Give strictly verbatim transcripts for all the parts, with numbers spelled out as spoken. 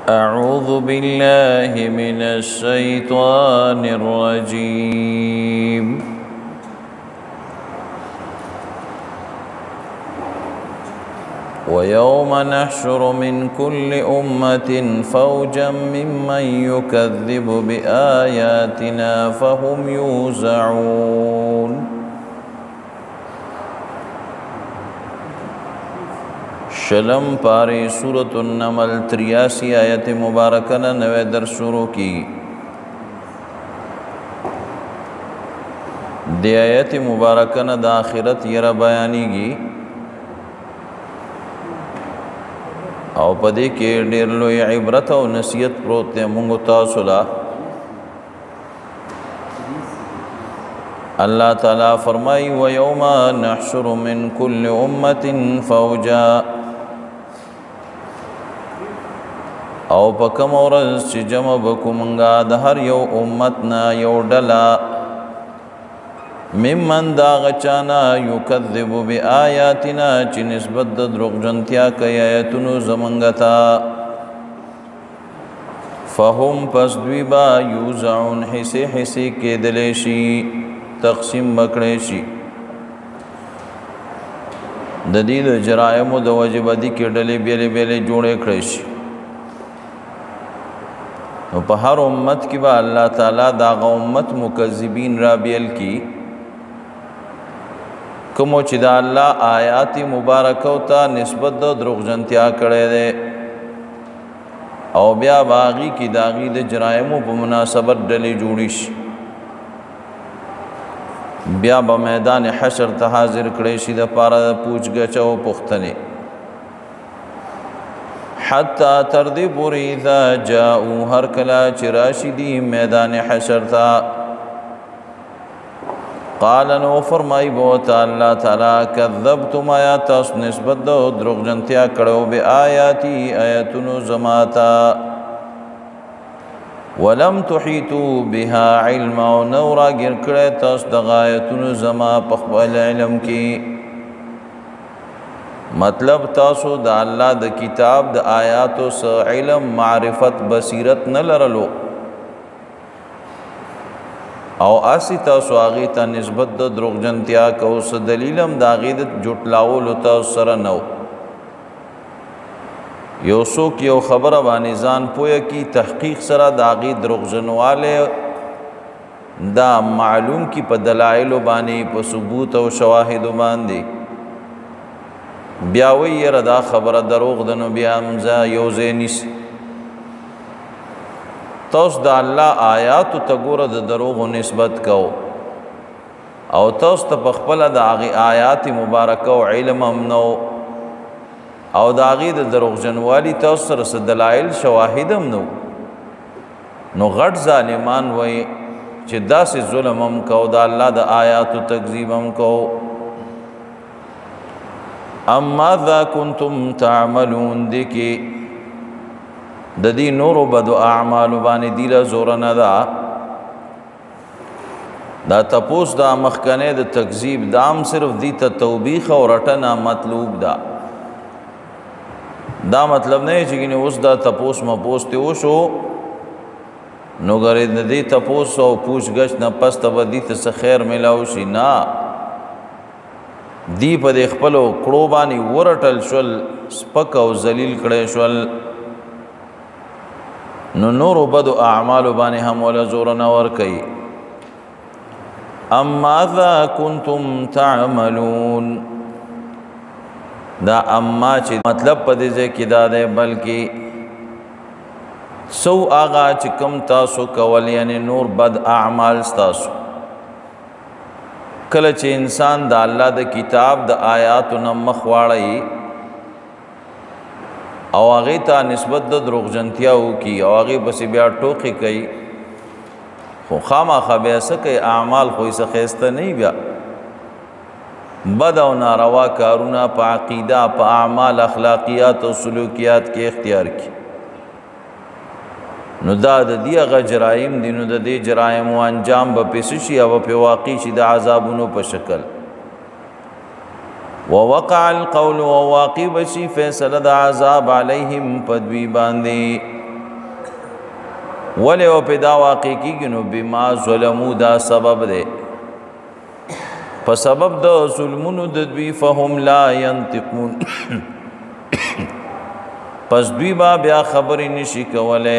أعوذ بالله من الشيطان الرجيم ويوم نحشر من كل أمة فوجا ممن يكذب بآياتنا فهم يوزعون شلم پاری سورة النمل تریاسی آیت مبارکن نوے در شروع کی دی آیت مبارکن دا آخرت یر بیانی گی او پدې کې ډېر لوی عبرت او نصیحت پروت دی موږ تاسو لا الله تعالی فرمای و یوم نحشر من كل امه فوجا او پکم ورځ چې جمع وکومنګا د هر یو امت نه یو ډلا ممن دا غچانا یکذب بآیاتنا چې نسبت د دروغجنتیا کوي آیاتونو زمنګتا فهم پس دوی با یوزعون حصے حصے کېدلی شي تقسیم بکړی شي د دې د جرایمو د وجې بدی کې ډلې بیلې بیلې جوړې کړې شي نو په هر امت کې به الله تعالی دا امت مکذبین را بیل کی کوم چې دا الله آیات مبارکو ته نسبت د دروغجنتیا کړي دي او بیا باغی کی داغي د جرایمو په مناسبت ډلې جوړی شي بیا به میدان حشر ته حاضر کړي شي د پاره پوښ غچو پختنه حتی تر دې پوری اذا جاءوا هر کلا چې راشدي میدان حشر ته قال نو فرمای بو تعالی تعالی کذبتم آیات اس نسبت دو دروغجنتیا کړو به آیاتی آیاتونو زماتا ولم تحیتوا بها علما نورا ګر کړه تاسو د آیاتونو زما په خپل علم کې مطلب تاسو د الله د کتاب د آیاتو سره علم معرفت بصیرت نه لرلو او اسی تاسو هغه ته نسبت د دروغجنتیا کو س دلیلم د هغه د جټلاول تاسو سره نو یو څوک یو خبره باندې ځان پوهه کی تحقیق سره د هغه دروغجنواله دا معلوم کی په دلایل باندې په ثبوت او شواهد باندې بیا وی ردا خبره دروغ دنو بیا امزا یو زینیس تاسو د الله آیات ته ګوره د دروغ نسبت کو او تاسو ته په خپل د هغه آیات مبارکه او علم هم نو او د هغه د دروغ جنوالی تاسو سره دلایل شواهد هم نو نو غټ ظالمان وای چې داسې ظلم هم کو د الله د آیات تکذیب هم کو اما ذا کنتم تعملون دکی د دې نورو بدو اعمال باندې دی له زور نه دا دا تپوس دا مخکنه د تکذیب دام صرف دی ته توبیخ او رټنه مطلوب دا دا مطلب نه چې ګینه اوس دا تپوس م پوسټ وشو نو غره د دې تپوس او پوښګش نه پس ته ودی ته خیر ملاو شي نه دی په خپل کړو باندې ورټل شول سپک او ذلیل کړي شول نو نور بدو اعمال باندې هم ولا زور نه ور کوي اما ذا کنتم تعملون دا اما چې مطلب پدې کې دا ده بلکې سو آغا چې کم تاسو کول یعنی نور بد اعمال تاسو کله چې انسان د الله د کتاب د آیاتو نه مخ واړی او هغه ته نسبت د دروغجنتیا او کی او هغه بس بیا ټوکی کوي خو خامخا بیا سکه اعمال خو یې خسته نه بیا بد او ناروا کارونه په عقیده په اعمال اخلاقیات او سلوکیات کې اختیار کی نو دا د دې هغه جرایم دي نو د دې جرایم او انجام به پېښ شي او په واقع شي د عذابونو په شکل ووقع القول وواقع بشي فیصله د عذاب علیهم پدوی باندې ولی او پی دا واقع کی گنو بما ظلمو دا سبب دے پا سبب دا ظلمونو دا دوی فهم لا ینتقون پس دوی با بیا خبری نشی کولے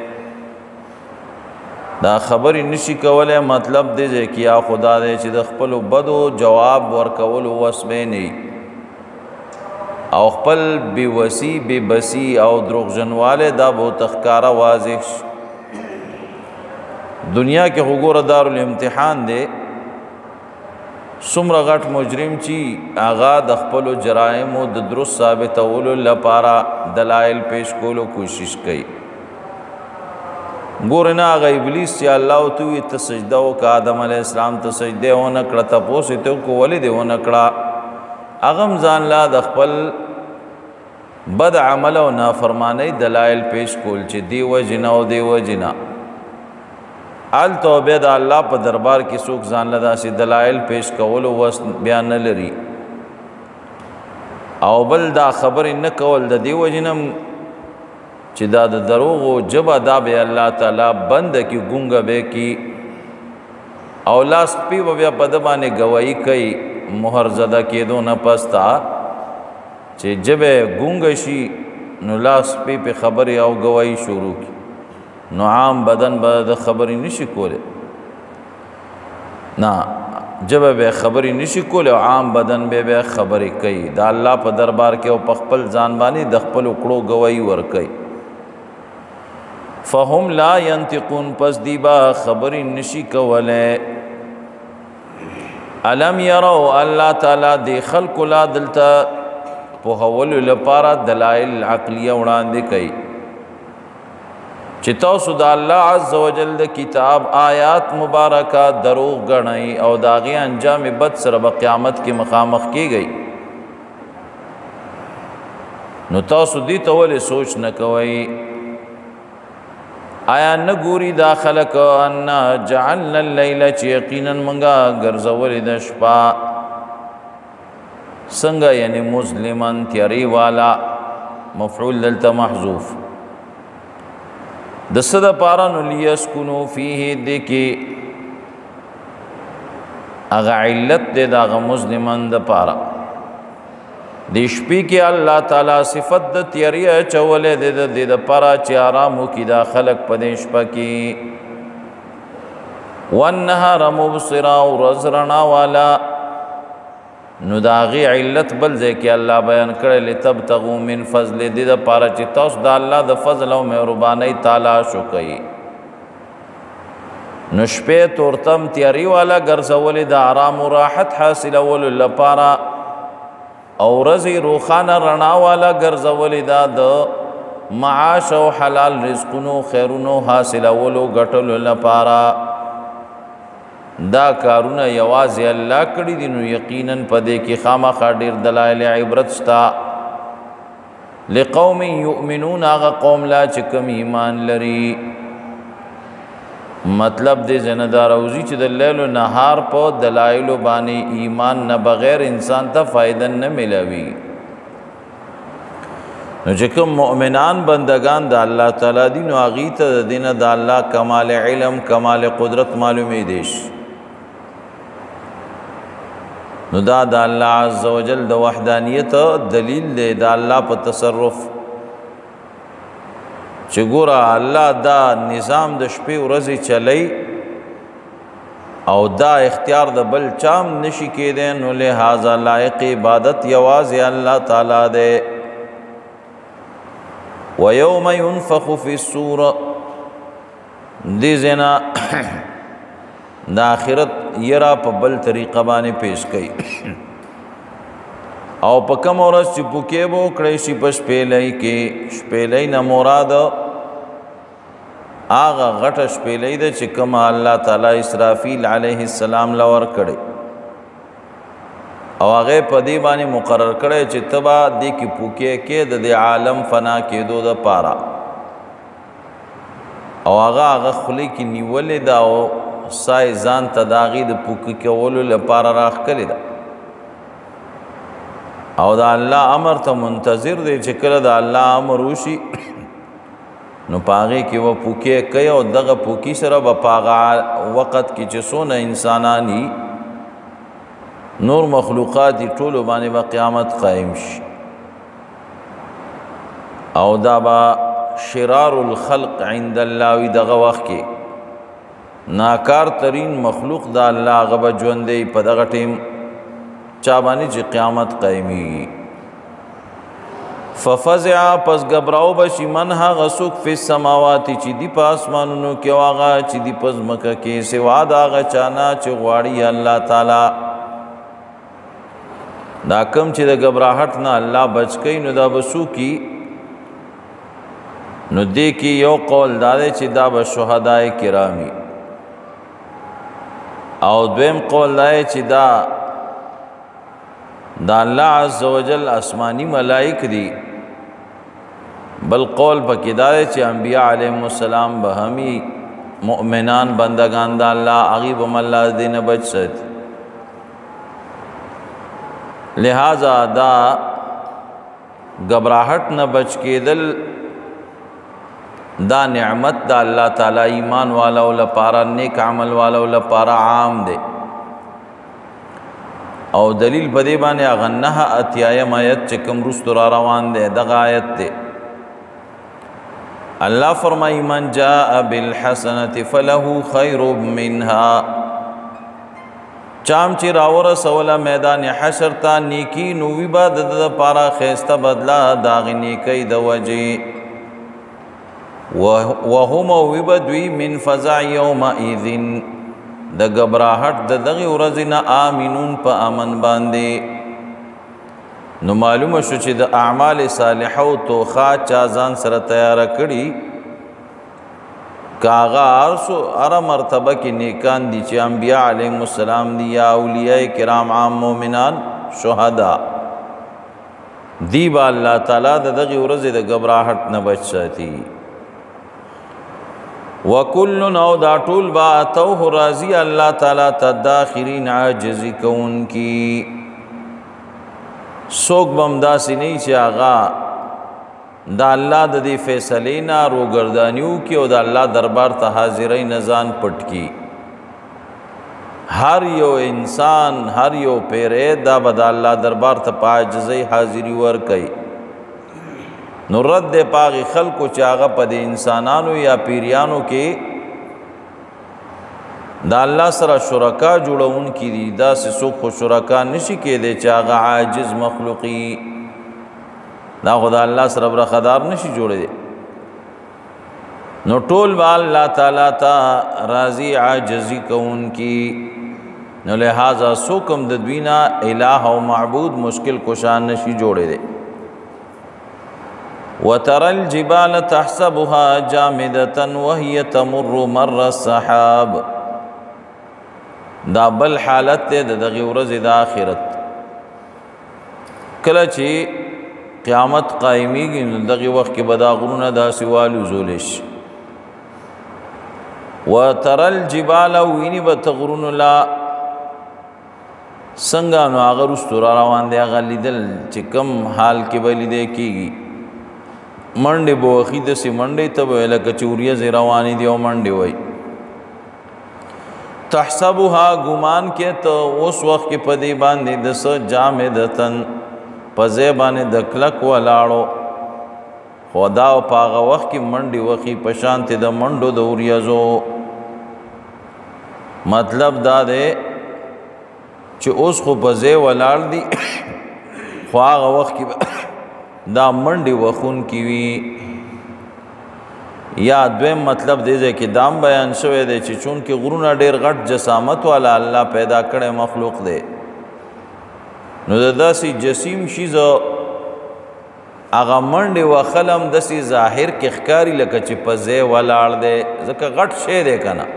دا خبری نشی کولے مطلب دے جے کیا خدا دے چی دا خپلو بدو جواب ورکولو وسبے نی او خپل بی وسی بی بسی او دروغ جنوالے دا بو تخکارا واضح دنیا کے حقور دار الامتحان دے سمر غٹ مجرم چی آغا د خپلو جرائم و د درست ثابت اولو لپارا دلائل پیش کولو کوشش کئی گورنا آغا ابلیس چی اللہ توی تسجدہ و کا آدم علیہ السلام تسجدہ و نکڑا تپوسی تو کو ولی دے و نکڑا اغم زان لا د خپل بد عمل و نافرمانی دلائل پیش کول چی دیو جنا و دیو جنا آل توبه دا اللہ پا دربار کی سوک زان لدا سی دلائل پیش کولو وست بیان نلری او بل دا خبر نکول دا دیو جنم چی دا دا دروغو جبا دا بے اللہ تعالی بند کی گونگا بے کی او لاس پی و بیا پدبانے گوائی کئی مہر زدہ کی دو نپستا چی جب گونگشی نو لاس پی پی خبری او گوائی شروع کی نو عام بدن با خبری نشی کولے نا جب بے خبری نشی کولے عام بدن بے بے خبری کئی دا اللہ پا دربار کے او پخپل زانبانی دخپل اکڑو گوائی ور کئی فهم لا ینتقون پس دیبا خبری نشی کولے علم یرو اللہ تعالی دی خلق لا دلتا پوہولو لپارا دلائل عقلیہ اڑاندے کئی چی تاسو دا اللہ عز و جل دا کتاب آیات مبارکہ دروغ گنائی او داغی انجام بد سر با قیامت کی مخامخ کی گئی نو تاسو دی تولی سوچ نکوئی آیا نگوری دا خلق انا جعلنا اللیل چی یقینا منگا گرزولی دا شپا سنگا یعنی مظلمن تیاری والا مفعول دلتا محذوف د صد پارانو لیسکنو فیه دے کی اغا علت دے دا اغا مظلمن دا پارا دی شپی کی اللہ تعالی صفت دا تیریہ چولے دے دا دے دا پارا چی آرامو کی دا خلق پا دے شپا کی وَالنَّهَارَ مُبْصِرًا وَرَزْرَنَا والا نو دا غی علت بل دے کہ اللہ بیان کرے لِتَبْتَغُوا مِن فضل دی دا پارا چی تاس دا اللہ دا فضل و مہربانی تالاشو کئی نو شپے تورتم تیاری والا گرزولی دا آرام و راحت حاصل اولو لپارا او رزی روخان رنا والا گرزولی دا دا معاش و حلال رزقنو خیرونو حاصل اولو گٹلو لپارا دا کارونا یوازی اللہ کری دی نو یقیناً پدے کی خاما خاڑیر دلائل عبرت ستا لقوم یؤمنون آغا قوم لا چکم ایمان لری مطلب دے زندہ روزی چی دلیل و نہار پا دلائل و بانی ایمان نہ بغیر انسان تا فائدہ نہ ملوی نو چکم مؤمنان بندگان دا اللہ تعالی دی نو آغیتا دا دین دا اللہ کمال علم کمال قدرت معلومی دیش نو دا دا اللہ عز و جل دا وحدانیت دلیل دے دا اللہ پا تصرف چگورا اللہ دا نظام دا شپی و رزی چلی او دا اختیار دا بل چام نشی کے دے نو لہذا لائق عبادت یواز اللہ تعالی دے وَيَوْمَ يُنفَخُ فِي الصُّورِ دی زینا دا آخرت یرا پا بل طریقہ بانے پیش کئی او پا کم ورس چی پوکے بو کڑیشی پا شپیلائی کے شپیلائی نا مراد آغا غٹ شپیلائی دا چی کم اللہ تعالی اسرافیل علیہ السلام لور کڑے او آغے پا دی بانی مقرر کڑے چی تبا دی کی پوکے کے دا دی عالم فنا کے دو دا پارا او آغا آغا خلی کی نیولی دا او سای زان تداغی دا پوکی کے ولو لپارا راخ کلی دا او دا اللہ امر تا منتظر دے چکل دا اللہ امر روشی نو پاغه کې و پوکې کوي او دغه پوکی سره به پاغه وخت کې چې څونه انسانانی نور مخلوقات ټول باندې به قیامت قائم شي او دا با شرار الخلق عند الله وی دغه وخت کې ناکار ترین مخلوق دا الله غب ژوندې په دغه ټیم چا باندې چې قیامت قائمي ففزع پس غبراو بشي منها غسوک فی السماوات چې دی په اسمانونو کې واغه چې دی پس مکه کې سوا دا غ چانا چې غواړي الله تعالی دا کم چې د غبراهټ نه الله بچ کین نو دا بسو کی نو دې کې یو قول دار چې دا به شهداء کرامي او دویم قول دای چې دا دا الله عز وجل آسمانی ملائک دي بل قول پکې دا چې انبیاء علیهم السلام به همي مؤمنان بندگان دا الله غیب الله دین بچ سات لہذا دا غبراہٹ نہ بچ کېدل دا نعمت دا اللہ تعالی ایمان والا ولا پارا نیک عمل والا ولا پارا عام دے او دلیل بدی باندې اغنها اتیایم آیت چکم رست را روان دے دغه آیت دے اللہ فرمائی من جاء بالحسنة فله خیر منها چام چی راور سولا میدان حشر تا نیکی نوی با د پارا خیستا بدلا داغ نیکی د وجی وهم وبدوی من فزع یومئذ د غبراهټ د دغه ورځ نه امنون په امن باندې نو معلومه شو چې د اعمال صالحه او توخا چا ځان سره تیار کړي کاغه ارسو ار مرتبه کې نیکان دي چې انبیاء علیهم السلام دي یا اولیاء کرام عام مؤمنان شهدا دی با الله تعالی د دغه ورځ د غبراهټ نه بچ ساتي وکل نو دا ټول با توه راضی الله تعالی تداخرین عاجز کون کی سوک بمدا سینی چې آغا دا الله د دې فیصلې نه روګردانیو کې او د الله دربار ته حاضرې نزان پټ کی هر یو انسان هر یو پیره دا بد الله دربار ته پاجزې حاضری ور کوي نو رد دے پاغی خلقو چاغا پا دے انسانانو یا پیریانو کے دا اللہ سرا شرکا جوڑا ان کی دی دا سی سوک شرکا نشی کے دے چاغا عاجز مخلوقی دا خدا اللہ سرا برخدار نشی جوڑے دے نو ټول با اللہ تعالی تا راضی عاجزی کون کی نو لہذا سوکم ددوینا الہ و معبود مشکل کشان نشی جوڑے دے وترى الجبال تحسبها جامدة وهي تمر مر السحاب دا بل حالت دے دغه ورځ د آخرت کله چې قیامت قائمیږي نو دغه وخت کې بدا غرونه دا سوال زولش وترى الجبال ویني بتغرون لا څنګه نو هغه رستور روان دی هغه لیدل چې کم حال کې بلی دی کیږي منډه بوخی د سی منډه ته ویل کچوریا ز رواني دی او منډه وای تحسبها ګمان کې ته اوس وخت کې پدی باندې د س جامدتن پزې باندې د کلک ولاړو خدا او پاغه وخت کې منډه وخی پشانت د منډو د اوریازو مطلب دا دی چې اوس خو پزې ولاړ دی خو هغه وخت کې دا منډي وخون کی وی یا دویم مطلب دی چې دام بیان شوی دی چې چون کې غرونه ډیر غټ جسامت والا الله پیدا کړي مخلوق دی نو داسې جسیم شیز هغه منډي وخلم داسې ظاهر کې ښکاری لکه چې پځې ولاړ دی ځکه غټ شی دی کنه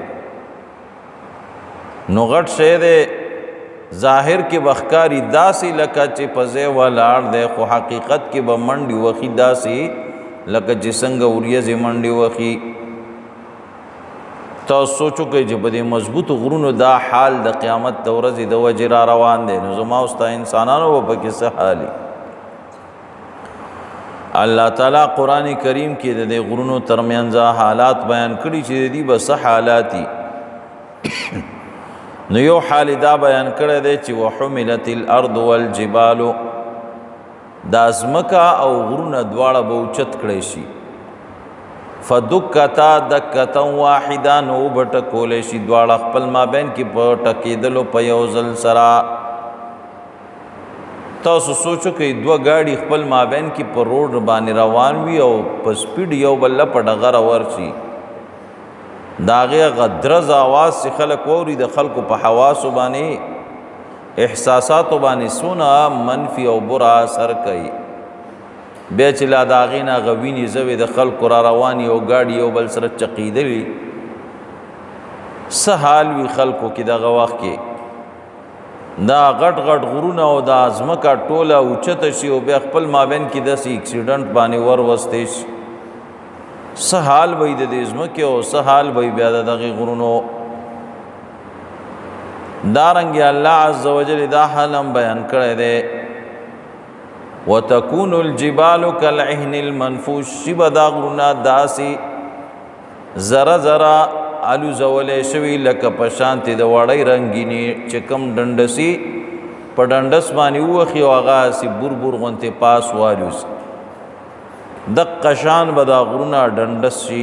نو غټ شی دی ظاهر کې بخکاری داسی لکه چې پځې ولاړ دی خو حقیقت کې به منډي وخی داسی لکه چې څنګه اوریځ منډي وخی تاسو سوچو کې چې په دې مضبوط غرونو دا حال د قیامت د ورځې د وجه را روان دی نو زما اوستا انسانانو په کې څه حالي الله تعالی قرآن کریم کې د دې غرونو ترمنځ حالات بیان کړي چې دې بس حالاتي نو یو حال دا بیان کړی دی چې وحملت الارض والجبال دا ازمکا او غرونه دواړه به اوچت کړی شي فدکتا دکتا واحدا نو بټکولی شي دواړه خپل مابین کې په ټکېدلو په یو ځل سره تاسو سوچو کې دوه ګاډي خپل مابین کې په روډ باندې روان وي او په سپیډ یو بل په ډغره ورشي داغه غدرز आवाज سے خلق ووري د خلکو په حواس باندې احساسات باندې سونه منفي او برا اثر کوي به چې لا داغینا غوینی زوی د خلکو را رواني او گاډي او بل سره چقیدلی سهال وی خلکو کې دغه وخت کې دا غټ غټ غرونه او دا ازمکا ټوله اوچته شي او به خپل مابین کې د اکسیډنټ باندې ور وستې شي سهال وی د دې ازمکه او سهال وی بیا دغه غرونو دارنګ الله عز وجل دا حالم بیان کړی دی وتكون الجبال كالعهن المنفوش شبدا غرنا داسي زرا زرا الو زولې شوی لکه پشانت د وړی رنگینی چکم ډندسي په ډندس باندې وخی واغا سی بور بور غونته پاس والیوس د قشان بدا غرنا ډندس شي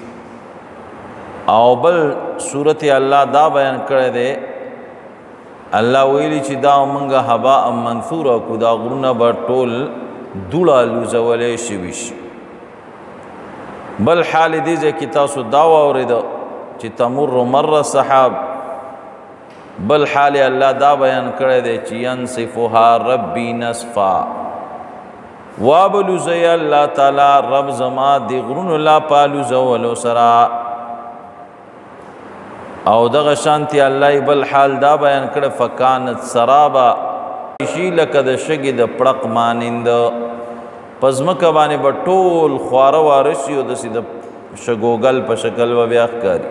او بل سورت الله دا بیان کړی دی الله ویلی چې دا مونږه هوا منثوره کو دا غرونه به ټول دوړه لوزولې شي شي بل حال دې چې تاسو دا واورید چې تمر مر السحاب بل حال الله دا بیان کړی دی چې ينصفها ربي نصفا وابلو زي الله تعالی رب زما دی غرونه لا پالو زولو سرا او دغه شانتی الله بل حال دا بیان کړ فکانت سرابا شي لکه د شګي د پړق مانند پزمک باندې بټول خواره وارشي او د سید شګوګل په شکل و بیا ښکاری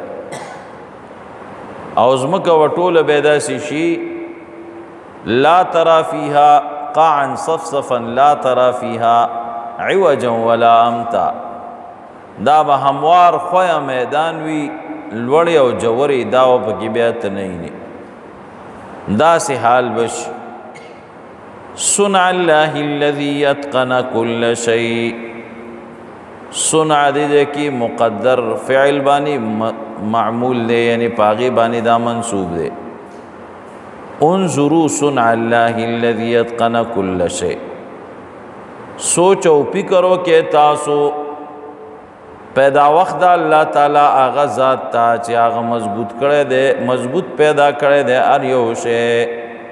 او زمک وټول بيدا شي لا ترى فيها قاعا صفصفا لا ترى فيها عوجا ولا امتا دا به هموار خویا میدان وی لوړی او جوړی دا په کې بیا ته نه نه دا سه حال بش صنع الله الذي يتقن كل شيء صنع دې کې مقدر فعل باندې معمول دی یعنی پاغي باندې دا منصوب دی انظروا صنع الله الذي يتقن كل شيء سوچ او فکر وکړه تاسو پیدا وخت دا الله تعالی آغا ذات تا چې آغا مضبوط کړی دی مضبوط پیدا کړی دی هر یو شی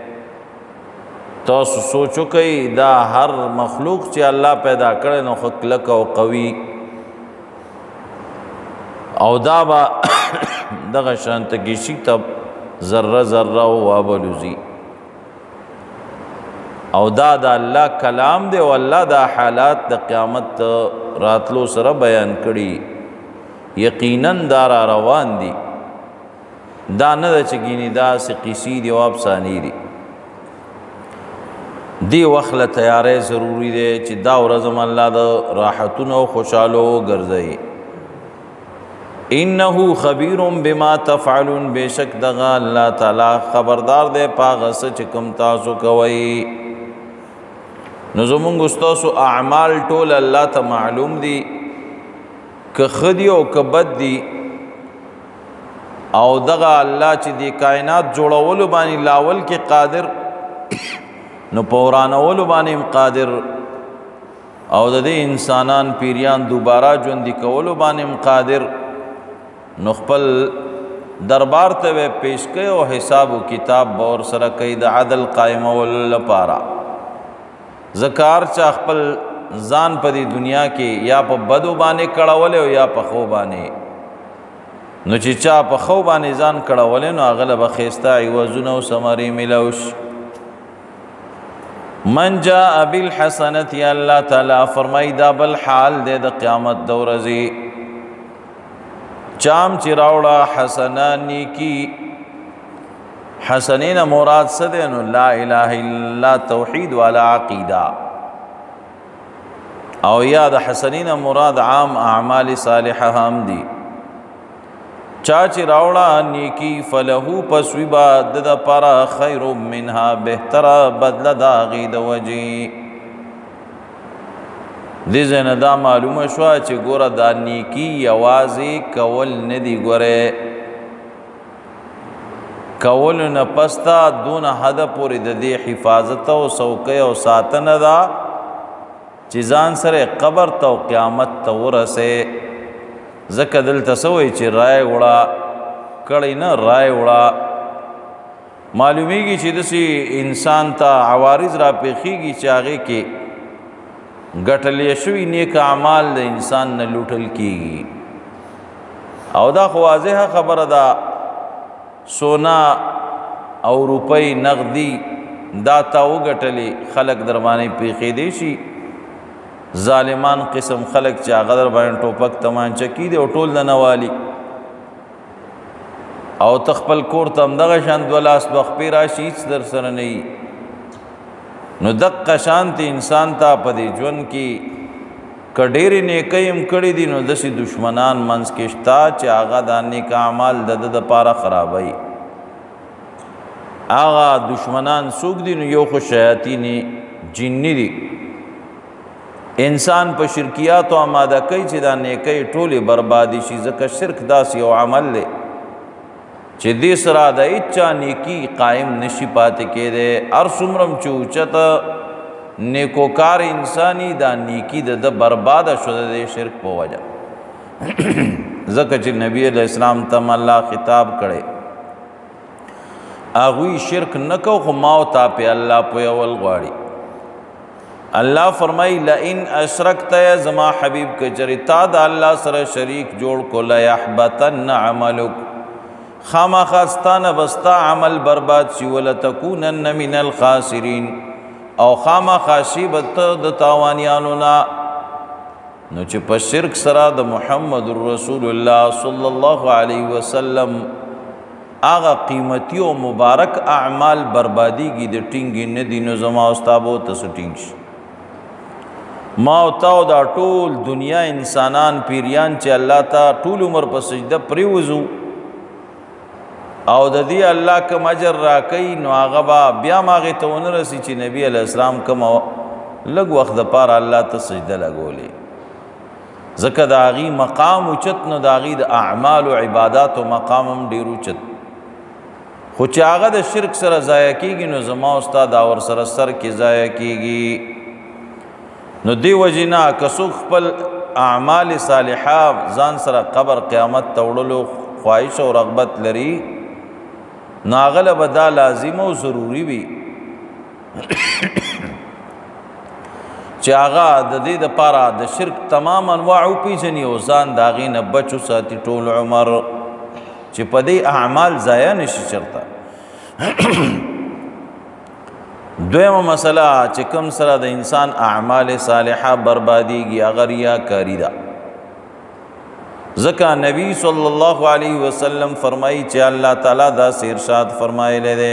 تاسو سوچو کوي دا هر مخلوق چې الله پیدا کړی نو خلق او قوي او دا با دغه شانت کې شي تب ذره ذره او وابلوزی او دا دا الله کلام دی او الله دا حالات د قیامت راتلو سره بیان کړي یقینا دار روان دي دا نه د چګینی دا سې قصې دی او افسانی دي دی وخت تیارې ضروری دی چې دا ورځم الله د راحتونو او خوشالو ګرځي انه خبير بما تفعلون بشک دغه الله تعالی خبردار دی پاغه چې کوم تاسو کوي نو زمونږ استاسو اعمال ټول الله ته معلوم دي که خدي او که بد دي او دغه الله چې دی کائنات جوړولو باندې لاول کې قادر نو پورانولو باندې قادر او د دې انسانان پیریان دوباره ژوند کولو باندې قادر نو خپل دربار ته پیش کړي او حساب او کتاب باور سره کوي د عدل قائمول لپاره ذکر چا خپل ځان په دې دنیا کې یا په بدو باندې کړهول او یا په خو باندې نو چې چا په خو باندې ځان کړهول نو اغلب خيستا ایوازونه او سمري ملوش من جاء بالحسنه یا الله تعالی فرمای دا بل حال دې د قیامت دورځي چام چراوړه حسنانی کی حسنین مراد سدن لا اله الا توحید والا عقیدہ او یا د حسنین مراد عام اعمال صالحه هم دي چاچی راوڑا نیکی فلہو پسویبا دد پارا خیر منها بہترا بدل دا غید وجی دیزن دا معلوم شوا چی گورا دا نیکی یوازی کول ندی گورے کول نپستا دون حد پوری دی حفاظت و سوکی و ساتن دا چیزان سر قبر تا و قیامت تا ورسے زکه دلته سوی چې رای وړه کړی نه رای وړه معلومیږي چې داسې انسان ته عوارض را پیښیږي چې هغې کې ګټلی شوي نیک اعمال د انسان نه لوټل کیږي او دا خو واضحه خبره ده سونا او روپۍ نغدي دا تا وګټلې خلک در باندې پیښېدی شي ظالمان قسم خلق چې هغه در باندې ټوپک تمانچه کی دی او ټول د نوالی او تخپل کور ته همدغه شان دوه لاس بخپې راشي هېڅ در سره نه وي نو دقه شانتې انسان ته په دې ژوند کې که ډېرې نیکۍ هم کړي دي نو داسې دشمنان منځ کې شته چې هغه دا نیک اعمال د ده دپاره خرابوي هغه دشمنان څوک دي نو یو خو شیاطین جني دي انسان په شرکیات او آماده کوي چې دا نیکۍ ټولې بربادي شي ځکه شرک داسې یو عمل دی چې دې سره د هېچا نیکي قایم نشي پاتې کېدی هر څومره هم چې اوچته نیکوکار انساني دا نیکي د ده برباده شو د دې شرک په وجه ځکه چې نبي علیه السلام ته الله خطاب کړی هغوی شرک نه کو خو ما او تا پې الله پویول غواړي اللہ فرمائی لئن اشرکت یا زما حبیب کچری تا دا اللہ سر شریک جوڑ کو لیحبتن عملک خاما خاستان بستا عمل برباد شی ولتکونن من الخاسرین او خاما خاشی بت د تاوانیانونا نو چې په شرک سره د محمد رسول الله صلی الله علیه وسلم آغا قیمتی و مبارک اعمال بربادی کی د ټینګ نه دي نو زما استابو تاسو ټینګ شي ما او تاو دا ټول دنیا انسانان پیریان چې الله تا ټول عمر په سجده پریوزو او د دې الله کوم اجر راکې نو هغه با بیا ماغه ته ونه رسی چې نبی علیہ السلام کوم لږ وخت د پاره الله ته سجده لګولې ځکه د هغې مقام اوچت نو د هغې د اعمال و عبادات و مقام هم ډېر اوچت خو چې هغه د شرک سره ضایع کېږي نو زما استاد دا ورسره سر کې ضایع کېږي نو دی وجینا که څوک خپل اعمال صالحه ځان سره قبر قیامت ته وړلو خواهش او رغبت لري نو هغه به دا لازم او ضروري وي چې هغه د دې دپاره د شرک تمام انواع وپېژني او ځان د هغې نه بچ وساتي ټول عمر چې په دې اعمال ضایع نشي چرته دویمه مسله چې کوم سره د انسان اعمال صالحه بربادیږي هغه ریاکاري ده ځکه نبی صلی الله علیه وسلم فرمایي چې الله تعالی داسې ارشاد فرمایلی دی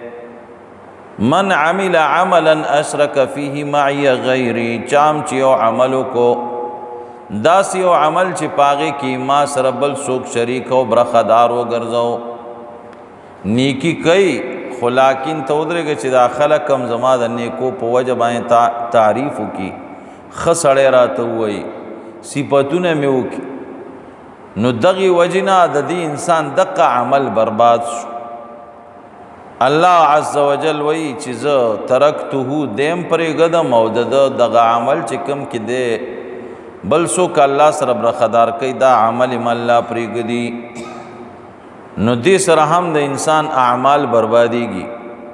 من عمل عملا اشرک فیه معی غیری چام چې یو عمل وکړو داسې یو عمل چې په هغې کې ما سره بل څوک شریک او برخدار وګرځو نیکی کوي خو لیکن ته ودرېږه چې دا خلک هم زما د نیکو په وجه باندې تعریف وکړي ښه سړی راته ووایي صفتونه مې وکړي نو دغې وجې نه د دې انسان دقه عمل برباد شو الله عز وجل وایي چې زه ترکته دیم پرېږدم او د ده دغه عمل چې کوم کې دی بل څوک الله سره برخدار کوي دا عمل م الله پرېږدي نو دې سره هم د انسان اعمال بربادیږي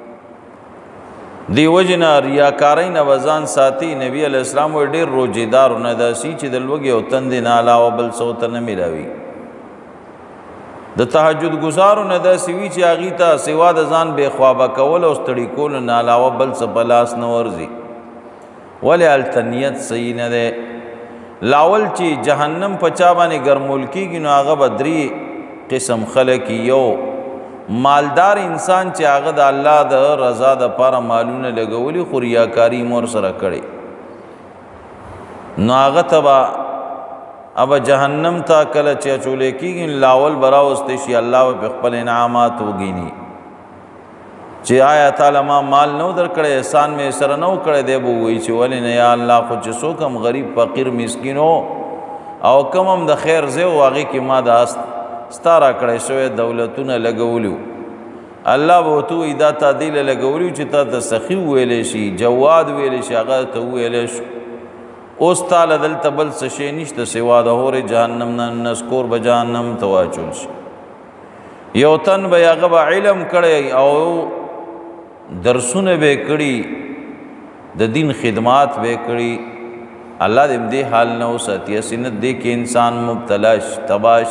دی وجې نه ریاکارۍ نه به ځان ساتي نبي علیه السلام وایي ډېر روجېدارونه داسي چې د لوږې او تندې نه علاوه بل څه ورته نه میلاوي د تهجد ګزارو نه داسې وي چې هغې ته سوا د ځان بې خوابه کول او ستړي کولو نه علاوه بل څه په لاس نه ورځي ولې هلته نیت صحیح نه دی لاول چې جهنم په چا باندې ګرمول کېږي نو هغه به درې قسم خلق یو مالدار انسان چې هغه د الله د رضا د پاره مالونه لګولي خو ریاکاري مور سره کړي نو هغه ته به اب جهنم ته کله چې اچولې کېږي لاول به راوستی شي، الله به خپل انعامات وګیني چې آیا تعالی ما مال نو در کړی، احسان مې سره نو کړی دی، به وایي چې ولې نه یا الله، خو چې څوک هم غریب فقیر مسکین او کم هم د خیر ځای و هغې کې ما دا ستا را کړی شوی دولتونه لګولي، الله به ورته وایي دا تا دې له لګولي چې تا ته سخي وویلی شي، جواد ویلی شي، هغه ته وویلی شو. اوس تاله دلته بل څه شی نشته سوا د هورې جهنم نه نسکور به جهنم ته واچول شي. یو تن به هغه به علم کړی او درسونه به کړي، د دین خدمات به کړي، الله دې دې حال نه وساتي، اسنه دې کې انسان مبتلا شي تباش.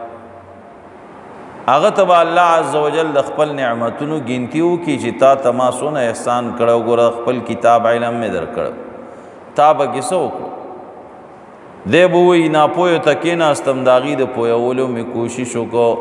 هغه ته به الله عز وجل د خپل نعمتونو ګنتی وکړي چې تا ته ما څونه احسان کړی، ګوره خپل کتاب علم مې درکړی، تا به کیسه وکړو. دی به وایي ناپوهیو ته کېناستم، د هغې د پوهولو مې کوشش وکړو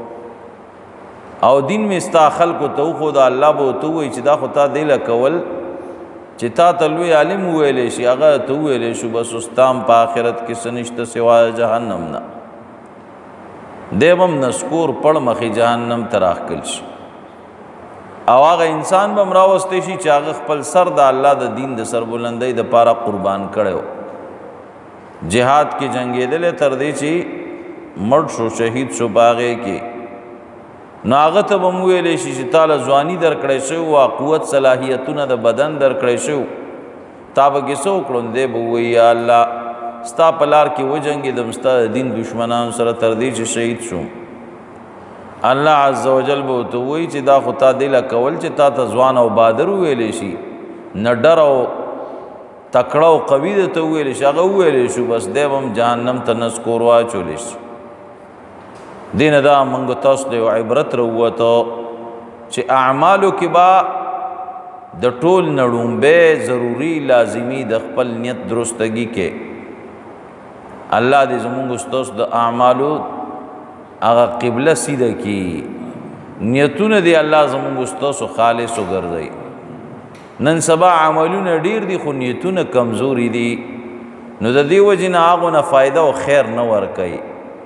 او دین مې ستا خلکو ته وښود، الله به ورته ووایي چې دا خو تا دی له کول چې تا ته لوی عالم وویلی شي، هغه ته وویلی شو، بس اوس تا هم په آخرت کې څه نشته سوا جهنم نه. دی به هم نسکور پړ مخې جهنم ته راښکل شي او هغه انسان به هم راوستی شي چې هغه خپل سر د الله د دین د سربلندۍ دپاره قربان کړی و، جهاد کې جنګېدلی تر دې چې مړ شو، شهید شو په هغې کې. نو هغه ته به م ویلی شي چې تا له ځواني درکړی شوی وه، قوت صلاحیتونه د بدن درکړی شوي، تا به کیسه وکړو. دی به ووایي یا الله ستا په لار کې وجنګېدم، ستا د دین دشمنانو سره تر دې چې شهید شوم. الله عز وجل به ورته ووایي چې دا خو تا دې له کول چې تا ته ځوان او بادر وویلی شي، نه ډر او تکړه او قوي درته وویلی شي، هغه وویلی شو، بس دی به هم جهنم ته نسکور واچولی شي. دې نه دا موږ تاسو ته یو عبرت راووته چې اعمالو کې به د ټول نه ړومبی ضروري لازمي د خپل نیت درستګي کې الله دې زموږ ستاسو د اعمالو هغه قبله سیده کی، نیتونه دی الله زموږ ستاسو خالص وګرځي. نن سبا عملونه ډیر دي خو نیتونه کمزوري دي، نو د دې وجې نه هغو نه فایده او خیر نه ورکوي.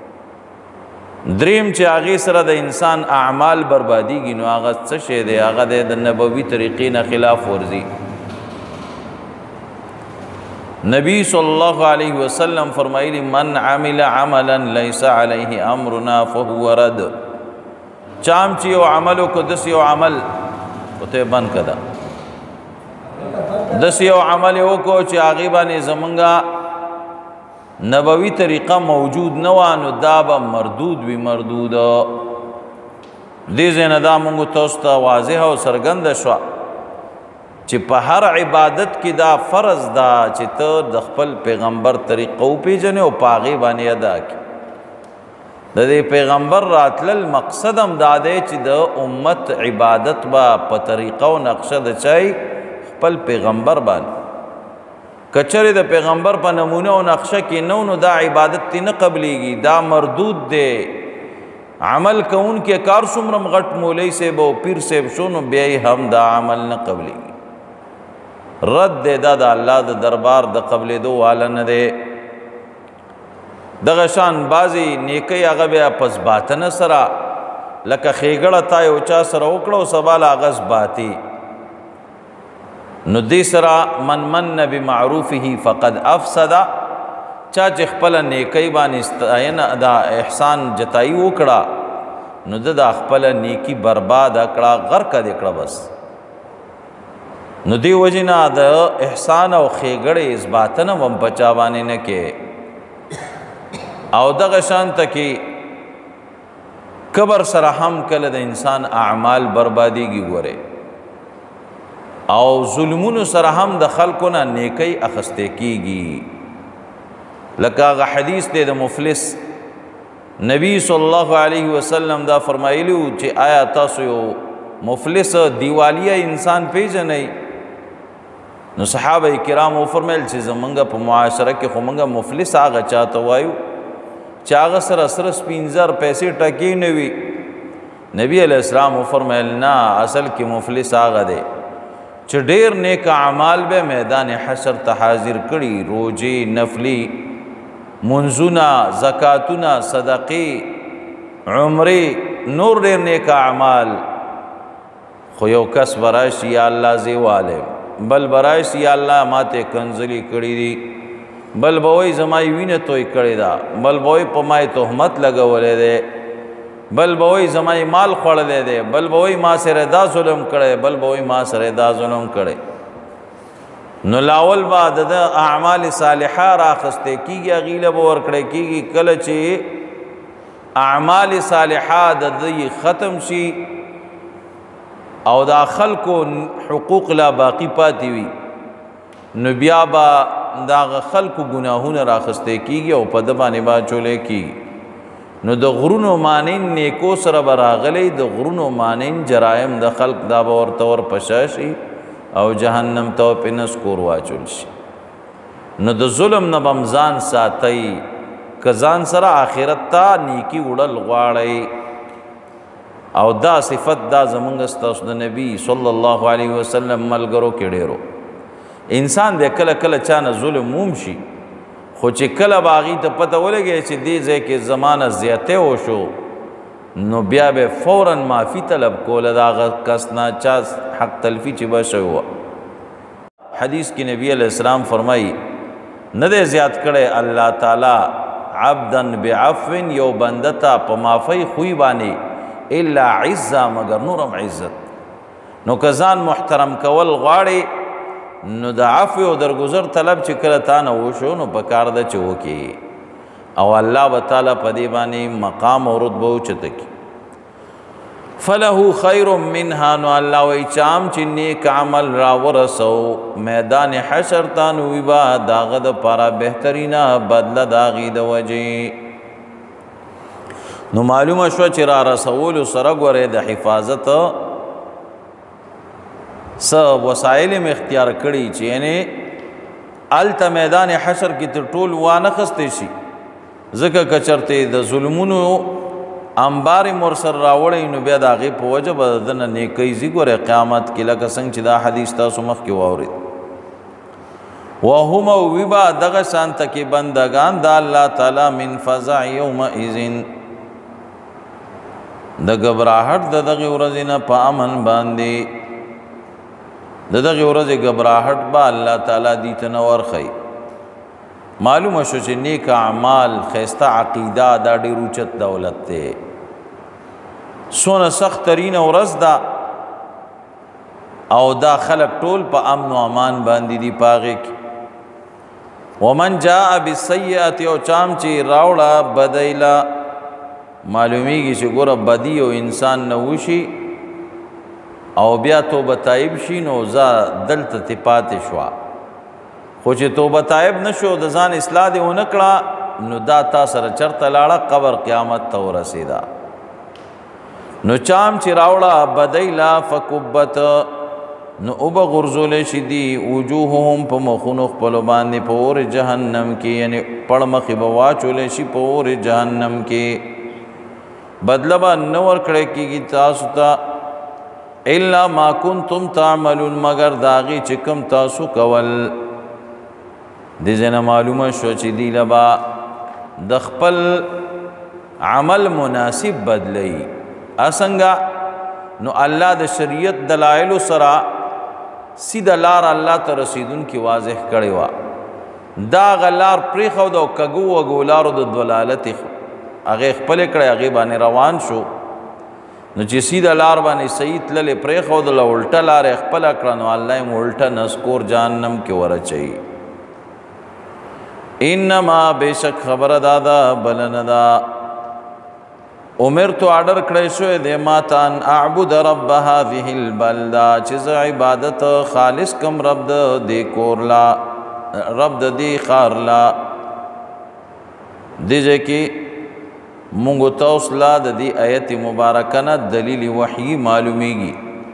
دریم چې هغې سره د انسان اعمال بربادیږي، نو هغه څه شی دی؟ هغه دی د نبوي طریقې نه خلاف ورزي. نبی صلی الله علیه وسلم فرمایلی من عمل عملا لیس علیه امرنا فهو رد. چام چې یو عملو کو دس یو عمل ته بند کړه، دس یو عمل وکړو چې هغې باندې زمونږه نبوي طریقه موجود نه وه، نو دا به مردود وي. مردود دې ځای نه دا مونږ تاسو ته واضحه او څرګنده شوه چې په هر عبادت کې دا فرض ده چې ته د خپل پیغمبر طریقه وپېژنې او په هغې باندې ادا کړې. د دې پیغمبر راتلل مقصد هم دا دی چې د امت عبادت به په طریقه او نقشه د چای خپل پیغمبر باندې. کچرې د پیغمبر په نمونه او نقشه کې نو نو دا عبادت تی نه قبلیږي، دا مردود دی. عمل کون کې کار څومره غټ مولوی صاحب او پیر صاحب شو نو بیا یې هم دا عمل نه قبلیږي، رد دی. دا د الله د دربار د قبلېدو واله نه دی. دغه شان بعضې نیکۍ هغه بیا پس باطنه سره لکه ښېګړه تا یو چا سره وکړه او سبا له هغه باطي، نو دې سره من من بمعروفه فقد افسده. چا چې خپله نیکۍ باندې ستاینه دا احسان جتایي وکړه نو ده دا خپله نیکي برباده کړه، غرقه دې کړه بس. نو دی وجې نه د احسان او ښېګړې اثباتنه هم په چا باندې نه کې. او دغه شان ته کې کبر سره هم کله د انسان اعمال بربادیږي. ګورې او ظلمونو سره هم د خلکو نه نیکۍ اخیستې کېږي. لکه هغه حدیث دی د مفلس، نبی صلی الله علیه وسلم دا فرمایلی و چې آیا تاسو یو مفلس دیوالیه انسان پیژنئ؟ نو صحابه کرام وفرمایل چې زمونږ په معاشره کې خو مونږ مفلس هغه چاته وایو چې هغه سره سره سپین زر پیسې ټکې نه وي. نبی علیہ السلام وفرمایل نه، اصل کې مفلس هغه دی چې ډېر نیک اعمال به میدان حشر ته حاضر کړي، روزې، نفلي منځونه، زکاتونه، صدقې، عمرې، نور ډېر نیک اعمال. خو یو کس براشي یا الله زیواله، بل براشي یا الله ماته کنځلي کړي دي، بل به وایي زما یې وینه توی کړې ده، بل به وایي په ما یې تهمت لګولی دی، بل به وایي زما یې مال خوړلی دی، بل به وایي ما سره دا ظلم کړی، بل به وایي ما سره دا ظلم کړی. نو لاول به د ده اعمال صالحه راخستی کېږي، هغې له به ورکړی کېږي. کله چې اعمال صالحه د ده ختم شي او دا خلکو حقوق لا باقی پاتې وي، نو بیا به د هغه خلکو ګناهونه راخستی کېږي او په ده باندې به اچولی کېږي. نو د غرونو مانین نیکو سره به راغلی، د غرونو مانین جرایم د خلق دا به ورته ورپشا شي او جهنم ته پې نسکور واچول شي. نو د ظلم نه به م ځان ساتئ، که ځان سره آخرت ته نیکي وړل غواړئ. او دا صفت دا زمونږ ستاسو د نبی صلی الله علیه وسلم ملګرو کې ډېرو. انسان دی کله کله چا نه ظلم موم شي، خو چې کله به هغې ته پته ولګي چې دې ځای کې زمانه زیاتی وشو، نو بیا به فوراً معافي طلب کوله د هغه کس نه چا حق تلفي چې به شوی وه. حدیث کې نبی علیہ السلام فرمایي نه دی زیات کړی الله تعالی عبدن بعفو یو بنده ته په معافۍ خوی باندې الا عزه مگر نورم عزت. نو که ځان محترم کول غواړي نو د عفو او درگذر طلب چې کله تا نه وشو نو په کار ده چې وکړي او الله به تعالی په دې باندې مقام او رتبه اوچته کړي. فله خیر منها، نو الله وایي چام چې نیک عمل راورسو میدان حشر ته، نو وي به د هغه دپاره بهترینه بدله د هغې د وجې. نو معلومه شوه چې را رسولو سره ګورئ د حفاظت س وسایل م اختیار کړي چې یعنی الته میدان حشر کې تر ټول وانه خسته شي، ځکه که چرته د ظلمونو انبار مرسل راوړی نو بیا د هغې په وجه به د ده نه نیکۍ ځي. ګورئ قیامت کې لکه څنګه چې دا حدیث تاسو مخکې واورېد. وهم او وي به دغه شانته کې بندګان د الله تعالی من فزع یومئذ د ګبراهټ د دغې ورځې نه په امن باندې، د دغې ورځې ګبراهټ به الله تعالی دې ته نه ورښیي. معلومه شو چې نیک اعمال، ښایسته عقیده دا ډېر اوچت دولت دی. څونه سخت ترینه ورځ ده او دا خلق ټول په امن و امان باندې دي په هغې کې. ومن جاء بالسیئة، او چام چې راوړه بدیله، معلومیږي چې ګوره بدی او انسان نه وشي او بیا توبه تایب شي نو زه دلته تې پاتې شوه، خو چې توبه تایب نه شو د ځان اصلاح دې ونه کړه نو دا تا سره چرته لاړه قبر قیامت ته ورسېده. نو چام چې راوړه بدیله فکبت، نو اوبه غورځولی شي دي وجوههم په مخونو خپلو باندې په اور جهنم کې، یعنی پړ مخې به واچولی شي په اور جهنم کې. بدله به نه ورکړی کېږي تاسو ته الا ما کنتم تعملون، مگر د هغې چې کوم تاسو کول. دې ځای نه معلومه شوه چې دې له به د خپل عمل مناسب بدلوي. اسنګه نو الله د شریعت دلایلو سره سیده لار الله ته رسیدونکي واضح کړې وه. دا هغه لار پرېښوده او کږو وږو لارو د دلالت هغې خپلې کړی، هغې باندې روان شو. نو چې سیده لار باندې صحیح تللې پرېښودله، الټه لار یې خپله کړه نو الله یې الټه نسکور جهنم کې ورچوي. انما بېشک خبره دا ده بله نه ده، امرتو آرډر کړی شوی دی ما ته ان اعبد رب هذه البلده، چې زه عبادت خالص کم رب د دې کور لا، رب د دې ښار لا. دې ځای کې مونږ تاسو لا د دې آیت مبارکه نه دلیل وحی معلومیږي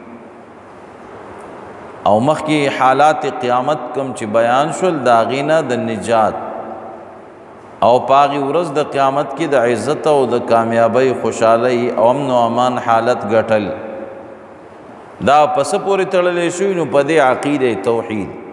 او مخکې حالات قیامت کم چې بیان شول د هغې نه د نجات او په هغې ورځ د قیامت کې د عزت او د کامیابۍ خوشحالۍ او امن و امان حالت ګټل. دا پس پورې تړلې شوی نو په دې عقیده توحید